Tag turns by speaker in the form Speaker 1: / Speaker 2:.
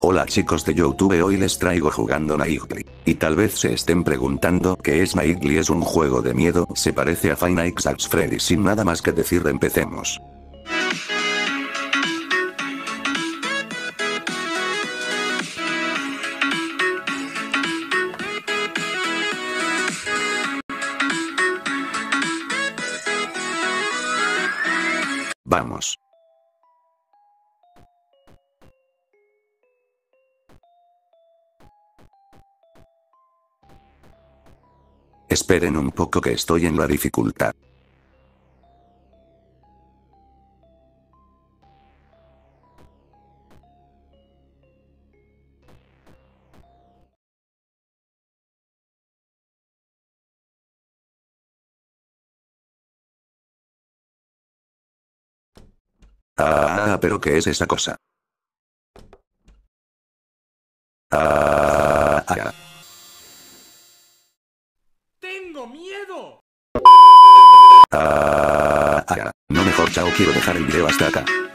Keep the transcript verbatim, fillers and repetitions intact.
Speaker 1: Hola chicos de YouTube, hoy les traigo jugando Naigli. Y tal vez se estén preguntando ¿qué es Naigli? Es un juego de miedo, se parece a Five Nights at Freddy's. Sin nada más que decir, empecemos. Vamos. Esperen un poco que estoy en la dificultad. Ah, pero ¿qué es esa cosa? Ah, ah.
Speaker 2: ¡Tengo miedo!
Speaker 1: Ah, ah. No, mejor chao, quiero dejar el video hasta acá.